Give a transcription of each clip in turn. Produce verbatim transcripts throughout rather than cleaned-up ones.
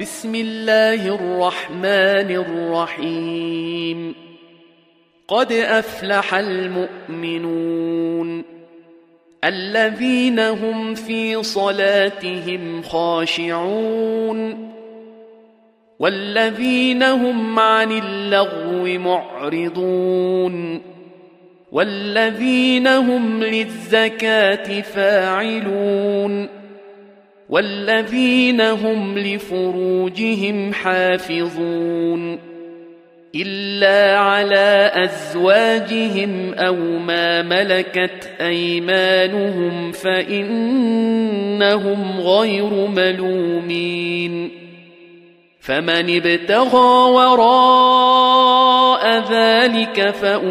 بسم الله الرحمن الرحيم. قد أفلح المؤمنون الذين هم في صلاتهم خاشعون والذين هم عن اللغو معرضون والذين هم للزكاة فاعلون والذين هم لفروجهم حافظون إلا على أزواجهم أو ما ملكت أيمانهم فإنهم غير ملومين. فمن ابتغى وراء ذلك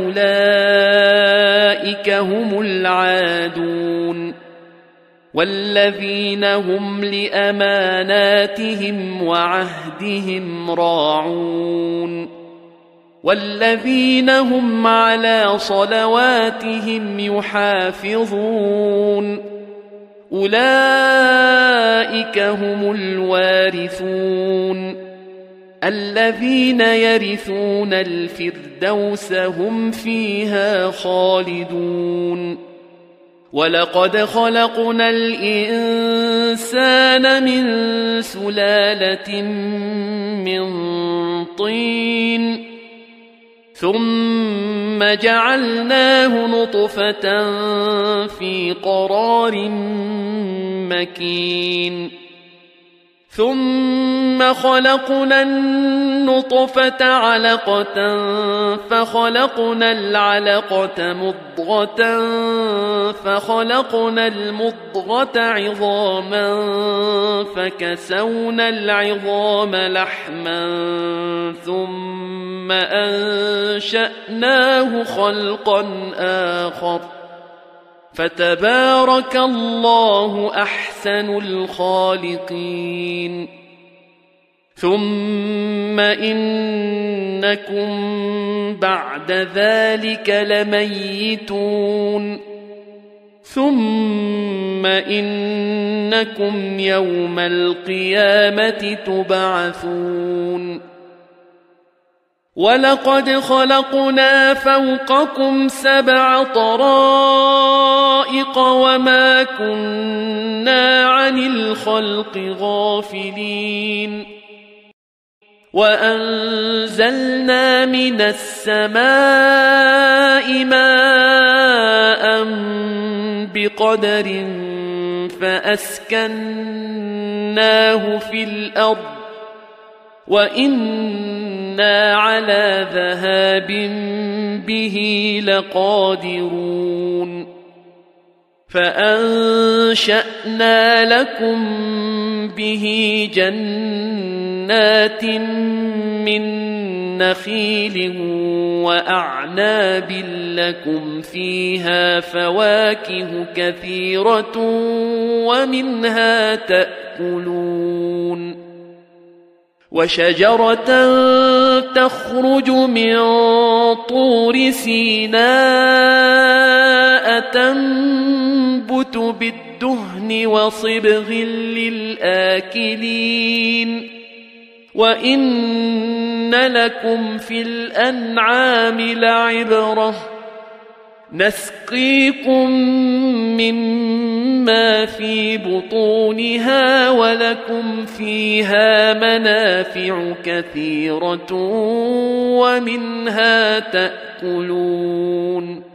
فأولئك هم العادون والذين هم لأماناتهم وعهدهم راعون والذين هم على صلواتهم يحافظون أولئك هم الوارثون الذين يرثون الفردوس هم فيها خالدون. ولقد خلقنا الإنسان من سلالة من طين ثم جعلناه نطفة في قرار مكين ثم خلقنا النطفة علقة فخلقنا العلقة مضغة فخلقنا المضغة عظاما فكسونا العظام لحما ثم أنشأناه خلقا آخر فتبارك الله أحسن الخالقين. ثم إنكم بعد ذلك لميتون ثم إنكم يوم القيامة تبعثون. ولقد خلقنا فوقكم سبع طرائق وما كنا عن الخلق غافلين وأنزلنا من السماء ماء بقدر فأسكناه في الأرض وإنا على ذهاب به لقادرون. فأنشأنا لكم به جنات من نخيل وأعناب لكم فيها فواكه كثيرة ومنها تأكلون. وشجرة تخرج من طور سيناء تنبت بالدهن وصبغ للآكلين وإن لكم في الأنعام لعبرة نسقيكم مما في بطونها ولكم فيها منافع كثيرة ومنها تأكلون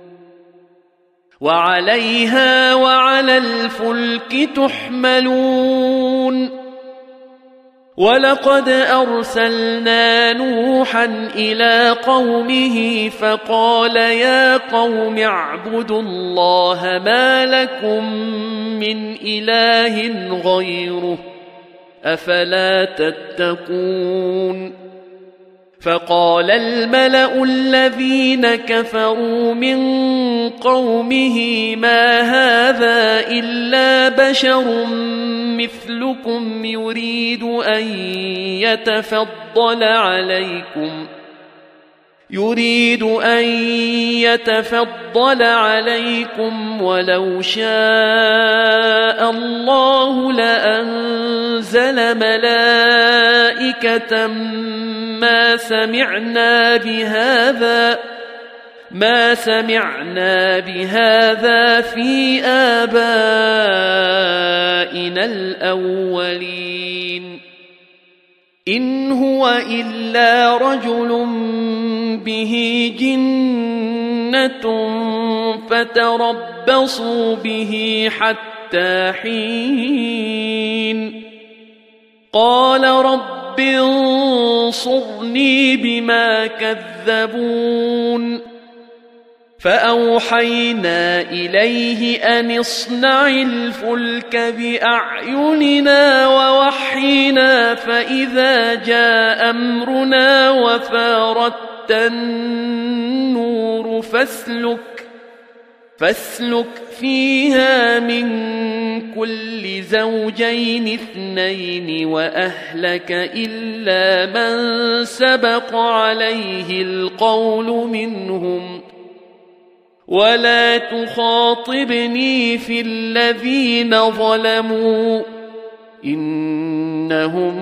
وعليها وعلى الفلك تحملون. ولقد أرسلنا نوحا إلى قومه فقال يا قوم اعبدوا الله ما لكم من إله غيره أفلا تتقون. فقال الملأ الذين كفروا من قومه ما هذا إلا بشر مثلكم يريد أن يتفضل عليكم يريد أن يتفضل عليكم ولو شاء الله لأنزل ملائكة ما سمعنا بهذا ما سمعنا بهذا في آبائنا الأولين إن هو إلا رجل به جنة فتربصوا به حتى حين قال رب انصرني بما كذبون فأوحينا إليه أن اصنع الفلك بأعيننا ووحينا فإذا جاء أمرنا وفارت النور فاسلك فاسلك فيها من كل زوجين اثنين وأهلك إلا من سبق عليه القول منهم ولا تخاطبني في الذين ظلموا إنهم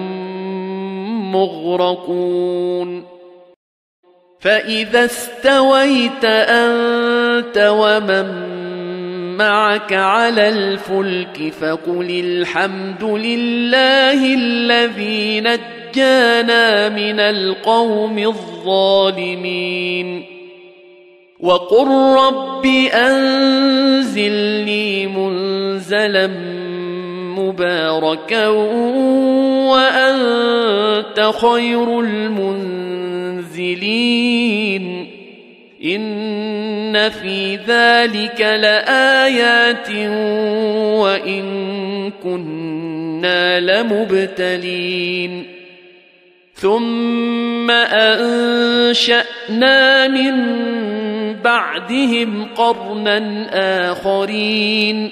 مغرقون فإذا استويت أنت ومن معك على الفلك فقل الحمد لله الذي نجانا من القوم الظالمين وقل رب أنزلني منزلا مباركا وأنت خير المنزلين إن في ذلك لآيات وإن كنا لمبتلين ثم أنشأنا من بعدهم قرنا آخرين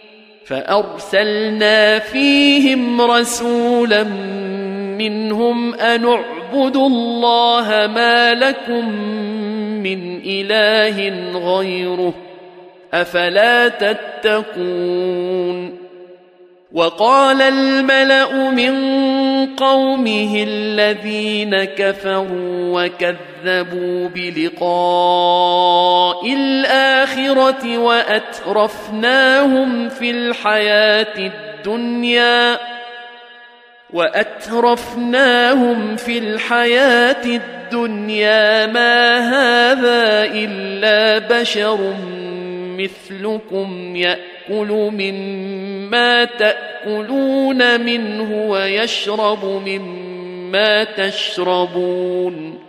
فأرسلنا فيهم رسولا منهم أن اعبدوا الله ما لكم من إله غيره أفلا تتقون وقال الملأ من قومه الذين كفروا وكذبوا بلقاء الآخرة وأترفناهم في الحياة الدنيا وأترفناهم في الحياة الدنيا ما هذا إلا بشر مثلكم يأكل مما تأكلون منه ويشرب مما تشربون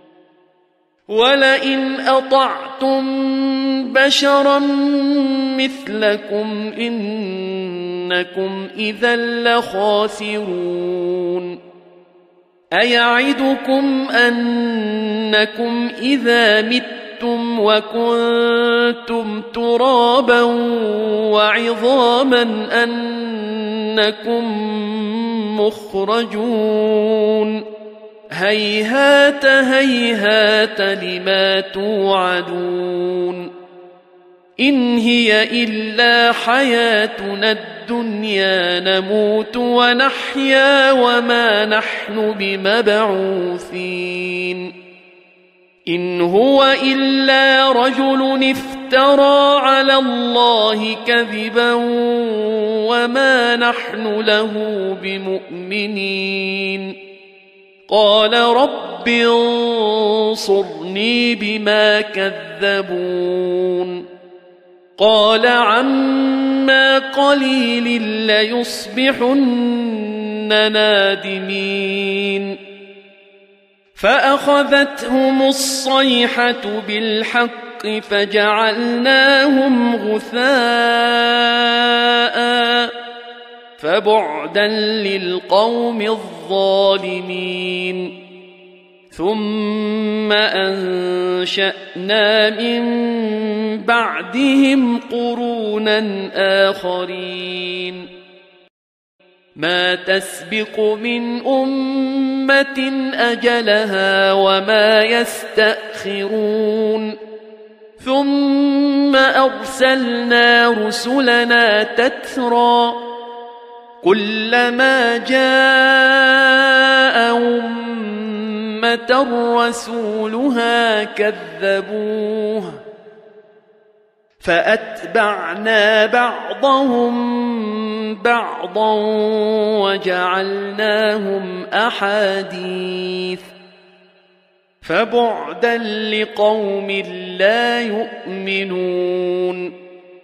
ولئن أطعتم بشرا مثلكم إنكم إذا لخاسرون أيعدكم أنكم إذا متم وكنتم ترابا وعظاما أنكم مخرجون هيهات هيهات لما توعدون إن هي إلا حياتنا الدنيا نموت ونحيا وما نحن بمبعوثين إن هو إلا رجل افترى على الله كذبا وما نحن له بمؤمنين قال رب انصرني بما كذبون قال عما قليل ليصبحن نادمين فأخذتهم الصيحة بالحق فجعلناهم غثاء فبعدا للقوم الظالمين ثم أنشأنا من بعدهم قرونا آخرين ما تسبق من أمة أجلها وما يستأخرون ثم أرسلنا رسلنا تترى كلما جاء أمة رسولها كذبوه فأتبعنا بعضهم بعضا وجعلناهم أحاديث فبعدا لقوم لا يؤمنون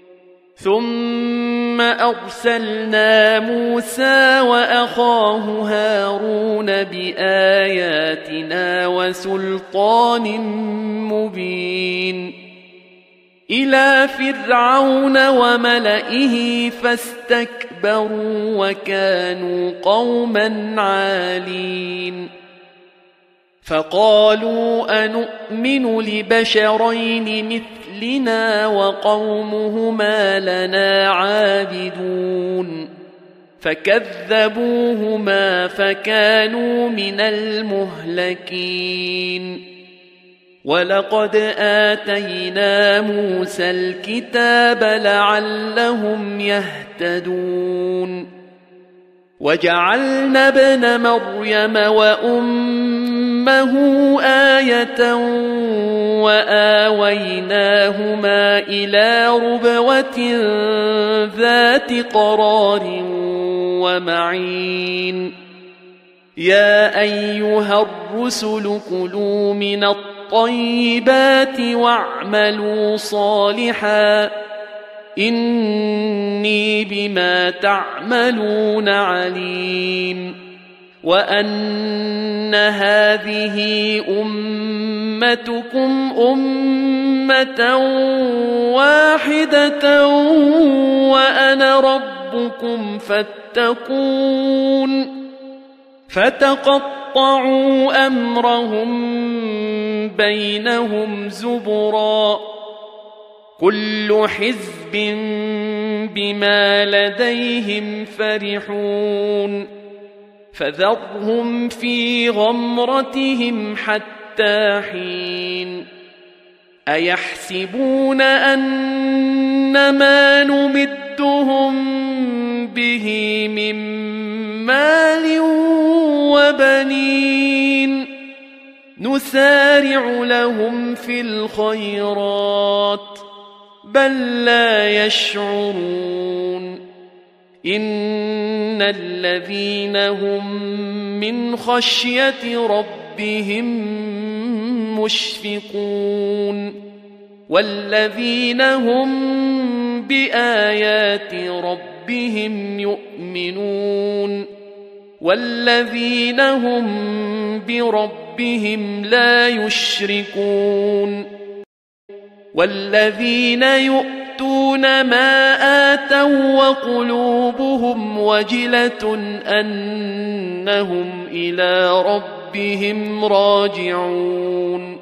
ثم أرسلنا موسى وأخاه هارون بآياتنا وسلطان مبين إلى فرعون وملئه فاستكبروا وكانوا قوما عالين فقالوا أنؤمن لبشرين مثلنا وقومهما لنا عابدون فكذبوهما فكانوا من المهلكين ولقد آتينا موسى الكتاب لعلهم يهتدون وجعلنا ابن مريم وأمه آية وآويناهما إلى ربوة ذات قرار ومعين يا أيها الرسل كلوا من الطيبات واعملوا صالحا إني بما تعملون عليم وأن هذه أمتكم أمة واحدة وأنا ربكم فاتقون فتقطعوا أمرهم بينهم زبرا كل حزب بما لديهم فرحون فذرهم في غمرتهم حتى حين أيحسبون أن ما نمدهم به من مال وبنين نسارع لهم في الخيرات بل لا يشعرون إن الذين هم من خشية ربهم مشفقون والذين هم بآيات ربهم يؤمنون والذين هم بربهم لا يشركون والذين يؤتون ما آتوا وقلوبهم وجلة أنهم إلى ربهم راجعون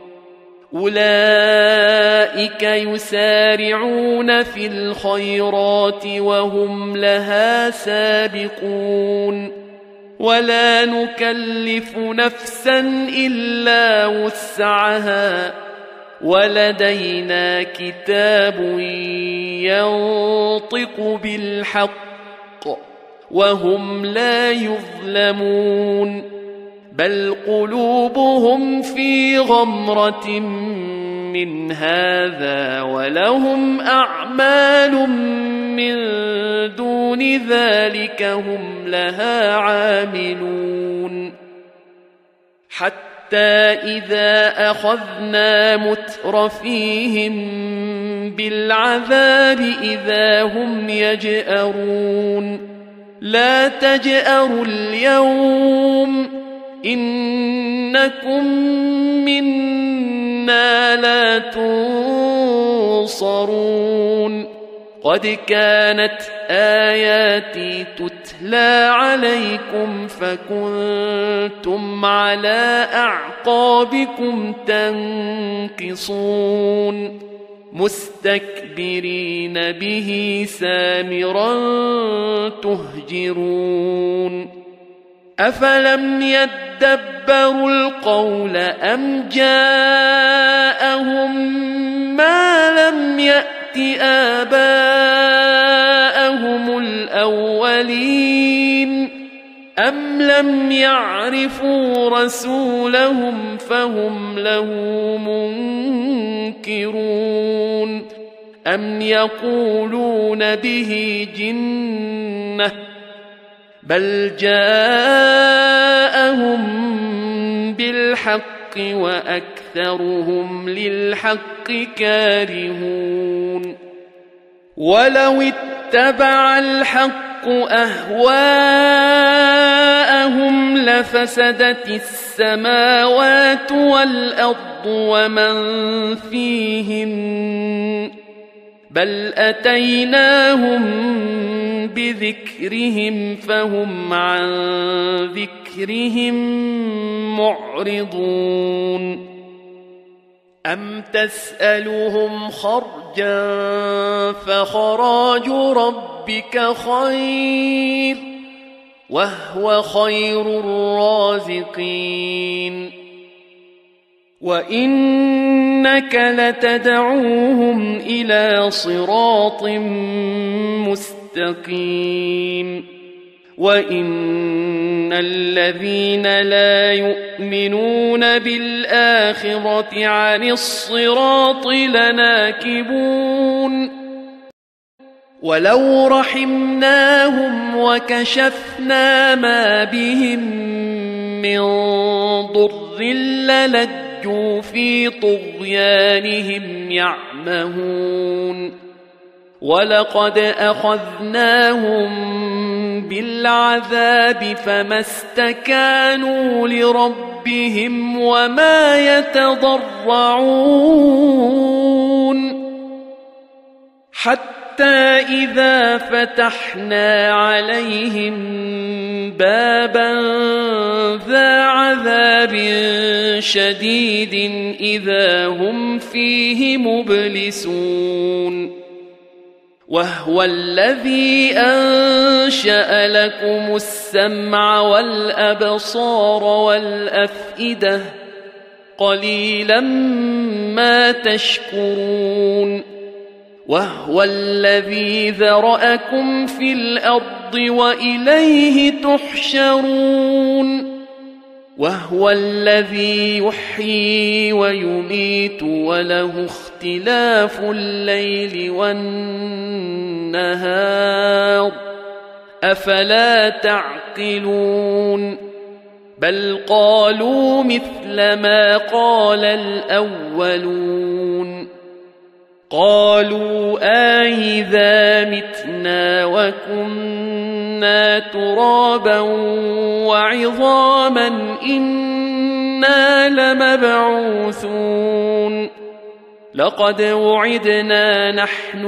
أولئك يسارعون في الخيرات وهم لها سابقون ولا نكلف نفسا إلا وسعها ولدينا كتاب ينطق بالحق وهم لا يظلمون بل قلوبهم في غمرة من هذا ولهم أعمال من دون ذلك هم لها عاملون حتى إذا أخذنا مترفيهم بالعذاب إذا هم يجأرون لا تجأروا اليوم إنكم منا لا تنصرون قد كانت آياتي تتلى عليكم فكنتم على أعقابكم تنكصون مستكبرين به سامرا تهجرون أفلم يدبروا القول أم جاءهم ما لم يأت آباءهم الأولين أم لم يعرفوا رسولهم فهم له منكرون أم يقولون به جنة بل جاءهم بالحق وأكثرهم للحق كارهون ولو اتبع الحق أهواءهم لفسدت السماوات والأرض ومن فيهن بل أتيناهم بذكرهم فهم عن ذكرهم معرضون أم تسألهم خرجا فخراج ربك خير وهو خير الرازقين وإنك لتدعوهم إلى صراط مستقيم وإن الذين لا يؤمنون بالآخرة عن الصراط لناكبون ولو رحمناهم وكشفنا ما بهم من ضر للجوا في طغيانهم يعمهون ولقد أخذناهم بالعذاب فما استكانوا لربهم وما يتضرعون حتى إذا فتحنا عليهم بابا ذا عذاب شديد إذا هم فيه مبلسون وهو الذي أنشأ لكم السمع والأبصار والأفئدة قليلا ما تشكرون وهو الذي ذرأكم في الأرض وإليه تحشرون وهو الذي يحيي ويميت وله اختلاف الليل والنهار أفلا تعقلون بل قالوا مثل ما قال الأولون قالوا آئذا متنا وكنا ترابا وعظاما إنا لمبعوثون لقد وعدنا نحن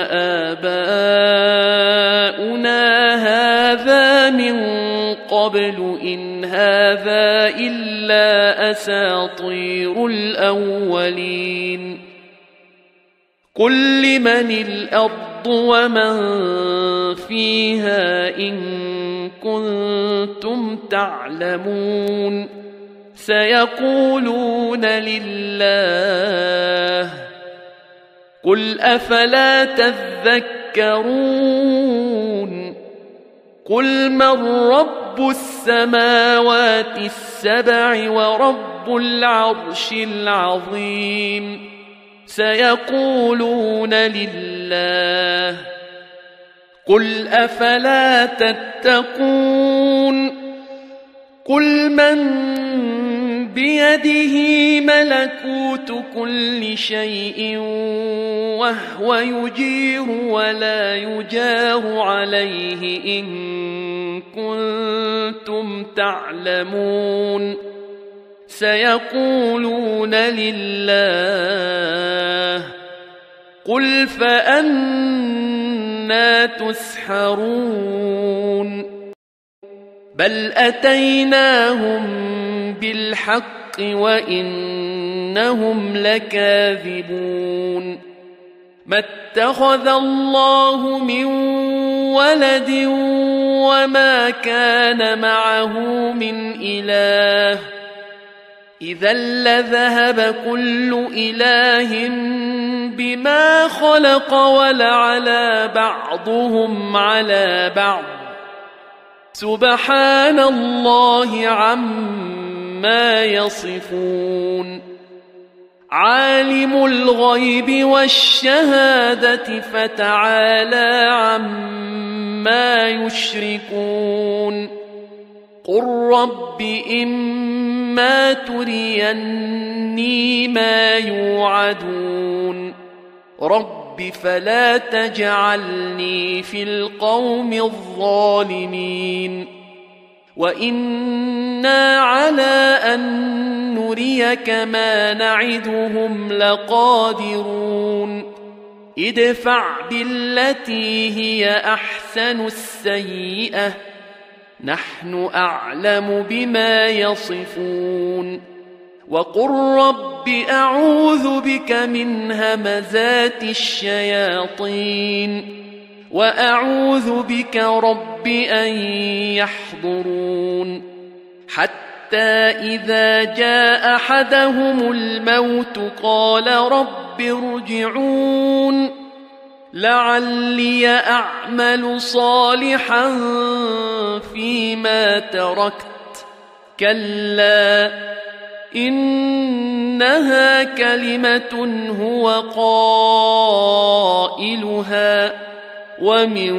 وآباؤنا هذا من قبل إن هذا إلا أساطير الأولين قل لمن الأرض ومن فيها إن كنتم تعلمون سيقولون لله قل أفلا تذكرون قل من رب السماوات السبع ورب العرش العظيم سيقولون لله قل أفلا تتقون قل من بيده ملكوت كل شيء وهو يجير ولا يجار عليه إن كنتم تعلمون سيقولون لله قل فأنى تسحرون بل أتيناهم بالحق وإنهم لكاذبون ما اتخذ الله من ولد وما كان معه من إله إذا لذهب كل إله بما خلق ولعلى بعضهم على بعض سبحان الله عما يصفون عالم الغيب والشهادة فتعالى عما يشركون قل رب إما تريني ما يوعدون رب فلا تجعلني في القوم الظالمين وإنا على أن نريك ما نعدهم لقادرون ادفع بالتي هي أحسن السيئة نحن أعلم بما يصفون وقل رب أعوذ بك من همزات الشياطين وأعوذ بك رب أن يحضرون حتى إذا جاء أحدهم الموت قال رب ارجعون لعلي أعمل صالحا فيما تركت كلا إنها كلمة هو قائلها ومن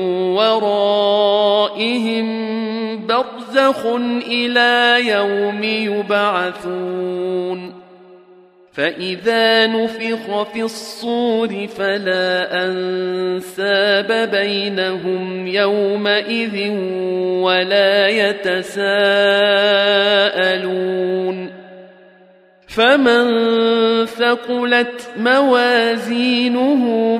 ورائهم برزخ إلى يوم يبعثون فإذا نفخ في الصور فلا أنساب بينهم يومئذ ولا يتساءلون فمن ثقلت موازينه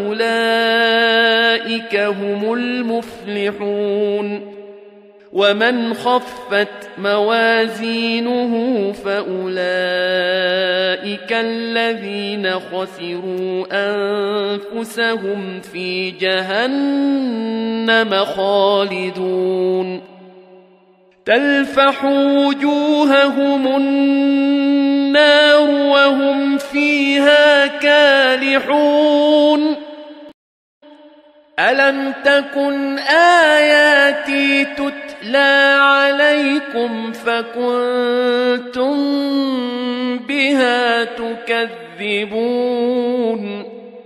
فأولئك هم المفلحون ومن خفت موازينه فأولئك الذين خسروا أنفسهم في جهنم خالدون تلفح وجوههم النار وهم فيها كالحون ألم تكن آياتي تتلى عليكم فكنتم بها تكذبون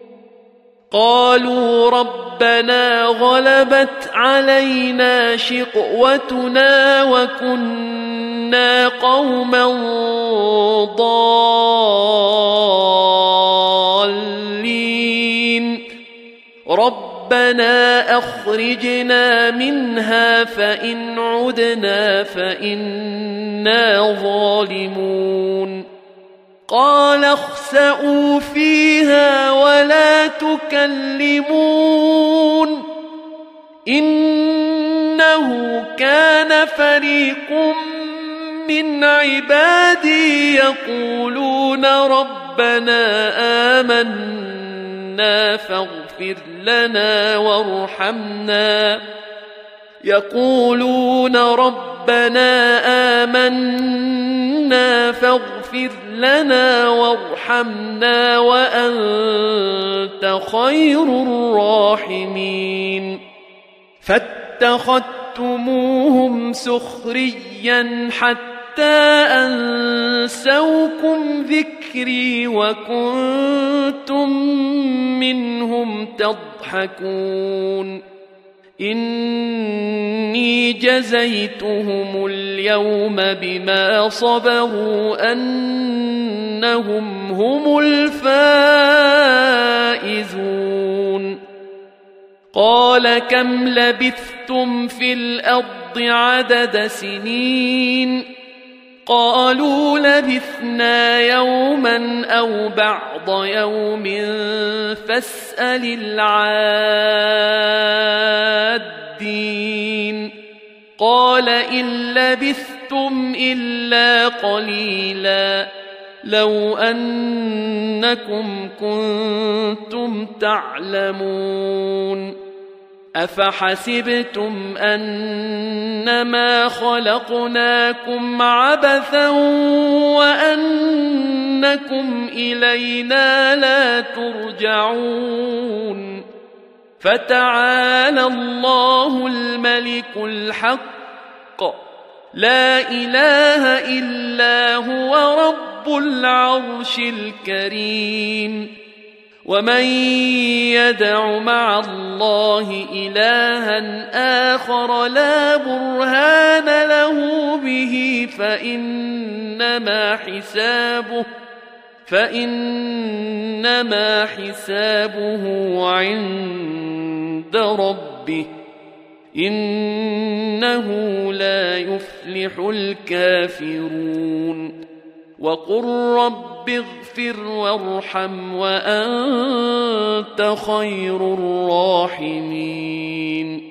قالوا ربنا غلبت علينا شقوتنا وكنا قوما ضالين ربنا أخرجنا منها فإن عدنا فإنا ظالمون قال اخسئوا فيها ولا تكلمون إنه كان فريق من عبادي يقولون ربنا آمنا فاغفر لنا وارحمنا يقولون ربنا آمنا فاغفر لنا وارحمنا وأنت خير الراحمين فاتخذتموهم سخريا حتى أنسوكم ذكري وكنتم منهم تضحكون إني جزيتهم اليوم بما صبروا أنهم هم الفائزون قال كم لبثتم في الأرض عدد سنين قالوا لبثنا يوما أو بعض يوم فاسأل العادين قال إن لبثتم إلا قليلا لو أنكم كنتم تعلمون أفحسبتم أنما خلقناكم عبثا وأنكم إلينا لا ترجعون فتعالى الله الملك الحق لا إله إلا هو رب العرش الكريم ومن يدع مع الله إلها آخر لا برهان له به فإنما حسابه فإنما حسابه عند ربه إنه لا يفلح الكافرون وقل رب اغفر وارحم وأنت خير الراحمين